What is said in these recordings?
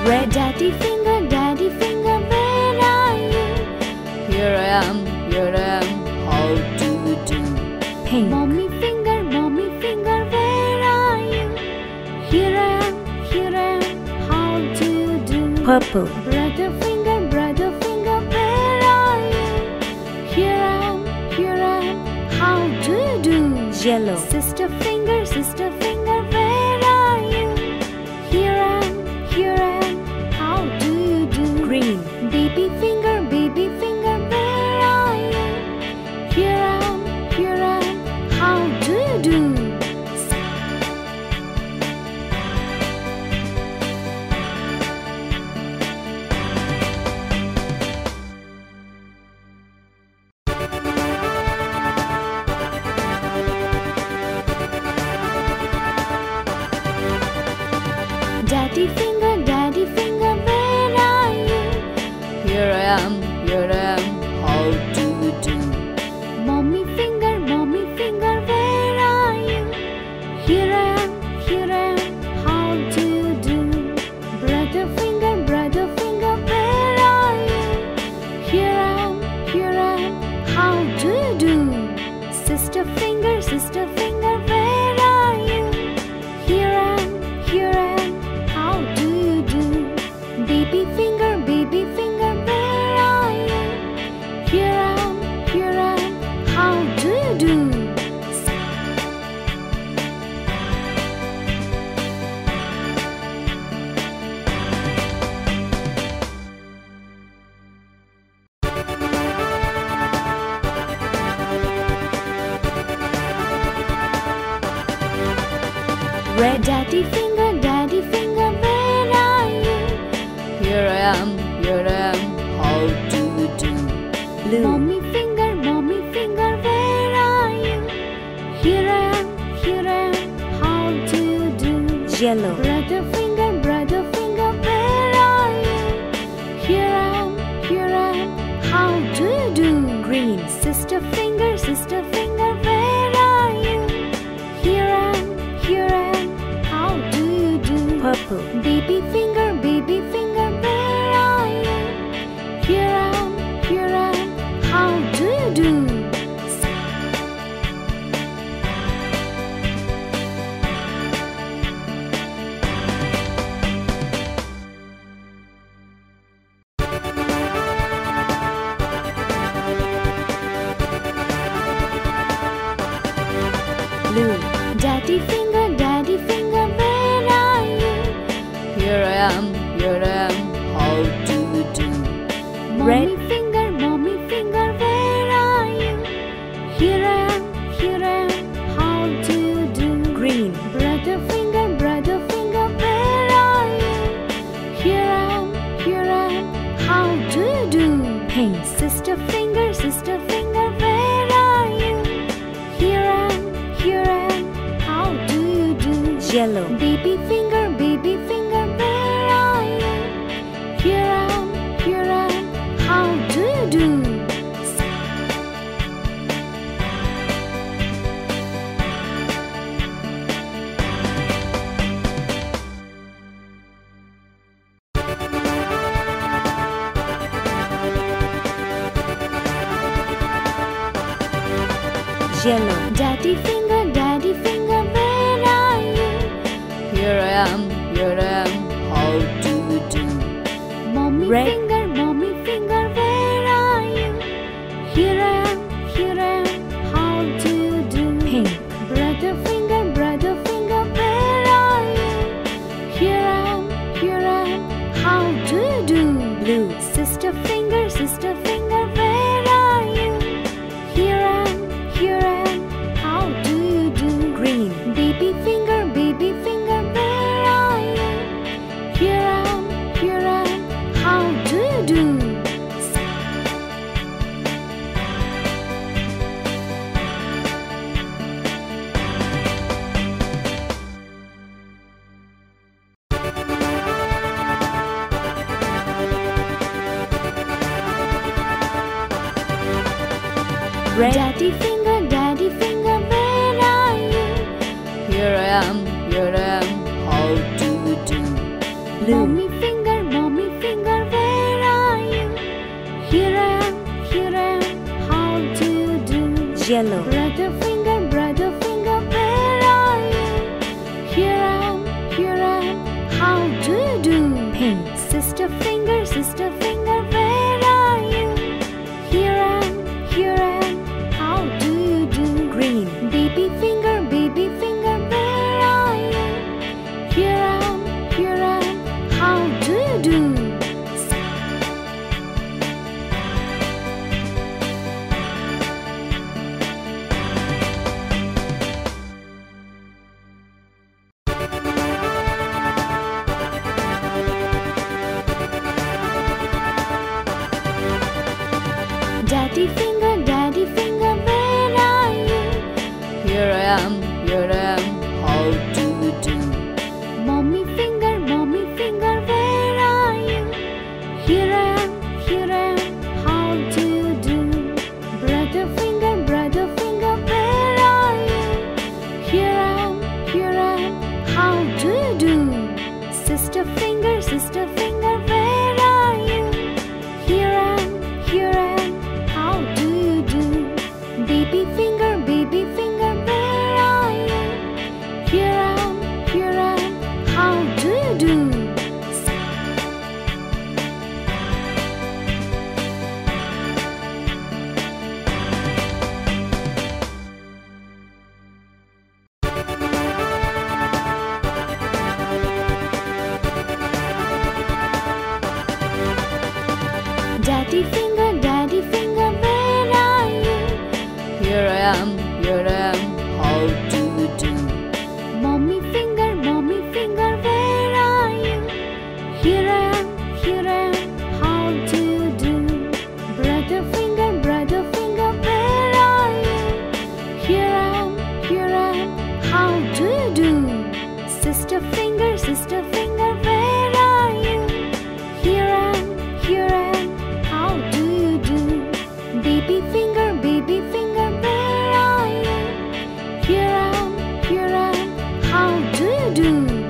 Red daddy finger, where are you? Here I am, how do you do? Pink. Mommy finger, where are you? Here I am, how do you do? Purple. Brother finger, where are you? Here I am, how do you do? Yellow. Sister finger, where are you? Here I am, how do you do? Green. Baby finger, where are you? Here I am, how do you do? Daddy finger, where are you? Here I am, how do you do? Mommy finger, where are you? Here I am, how do you do? Brother finger, where are you? Here I am, how do you do? Sister finger, where are you? Here I am, how do you do? Baby finger, where are you? Here I am, how do you do? Red daddy finger, where are you? Here I am, how do you do? Blue. Mommy finger, where are you? Here I am, how do you do? Yellow. Brother finger, where are you? Here I am, how do you do? Green. Sister finger, where are you? Here I am, how do you do? Purple. Baby finger, where are you? Here I am, how do you do? Blue. Daddy finger, where are you? Here I am, how do you do? Red finger, where are you? Here I am, how do you do? Green. Brother finger, where are you? Here I am, how do you do? Pink. Sister finger, where are you? Here I am, how do you do? Yellow. Baby finger, where are you? Here I am, how do you do? Yellow. Daddy finger, where are you? Here I am, how do you do? Mommy Red. finger, where are you? Here I am, how do you do? Pink. Brother finger, where are you? Here I am, how do you do? Blue. Sister finger, where are you? Here I am, how do you do? Green. Baby finger, where are you? Here I am, how do you do? Red. Daddy finger, where are you? Here I am, how do you do? Blue. Mommy finger, Yellow. Brother finger, where are you? Here I am, how do you do? Pink. Sister finger, where are you? Here I am, how do you do? Green. Baby finger, where are you? Here I am, how do you do? Daddy finger, where are you? Here I am, how do you do? Mommy finger, where are you? Here I am, how do you do? Brother finger, where are you? Here I am, how do you do? Sister finger, where are you? Here I am, how do you do? Baby finger, where are you? Here I am, how do you do? Daddy finger, where are you? Here I am, how do you do? Mommy finger, where are you? Here I am, how do you do? Brother finger, where are you? Here I am, how do you do? Sister finger, where are you? Here I am, how do you do? Baby finger, where are you? Here I am, how do you do?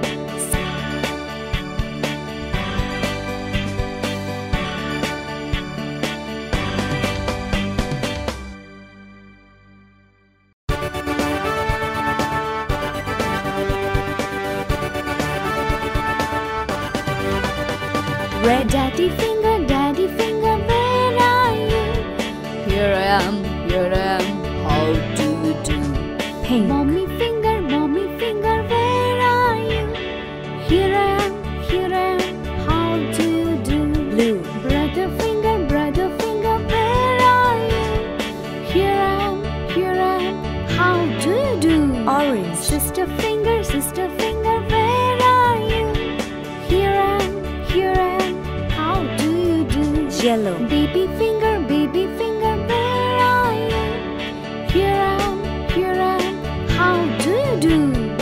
Red. Daddy finger, where are you? Here I am, how do you do? Pink. Mommy finger, where are you? Here I am, how do you do? Blue. Brother finger, where are you? Here I am, how do you do? Orange. Sister finger, where are you? Here I am, how do you do? Yellow. Baby finger, where are you? Here I am, how do you do?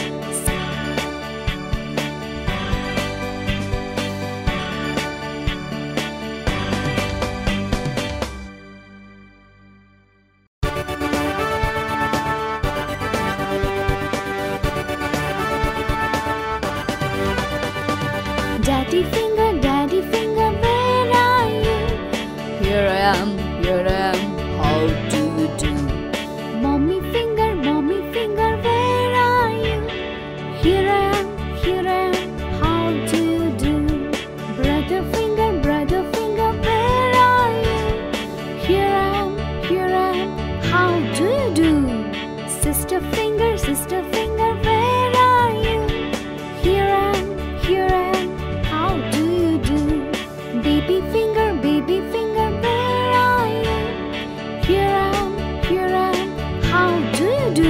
Daddy finger, where are you? Here I am, how do you do? Mommy finger, where are you? Here I am, how do you do? Brother finger, where are you? Here I am, how do you do? Sister finger, where are you? Here I am, how do you do? Baby finger, where are you? Here I am, how do you do?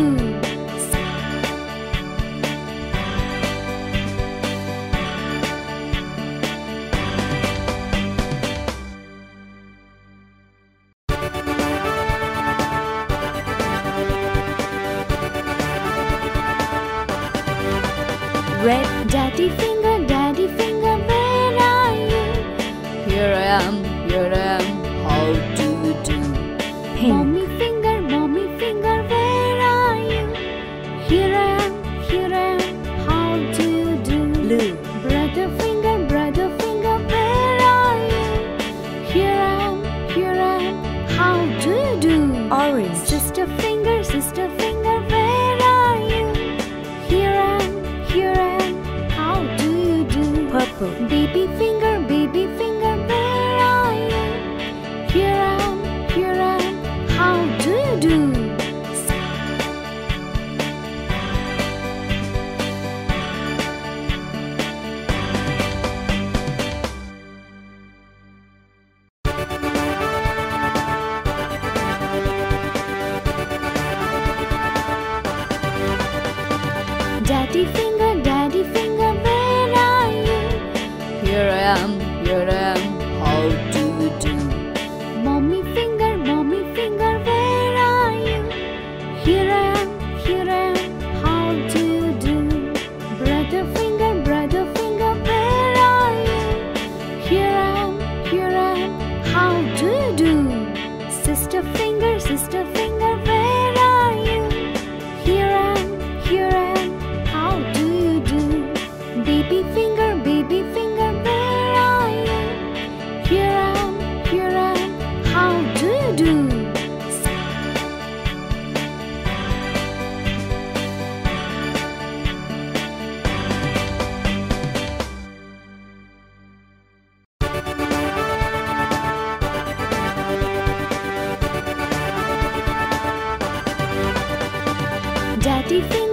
Red. Daddy finger, where are you? Here I am, how do you do? Pink. Mommy finger, where are you? Here I am, how do you do? Blue. Brother finger, where are you? Here I am, how do you do? Orange. Sister finger, apple. Baby finger, where are you? Here I am, how do you do? Daddy finger, where are you? Here I am, how do you do? Mommy finger, where are you? Here I am, how do you do? Brother finger, where are you? Here I am, how do you do? Sister finger, where are you? Here I am, how do you do? Baby finger, where are you? Here I am, how do you do? Daddy finger,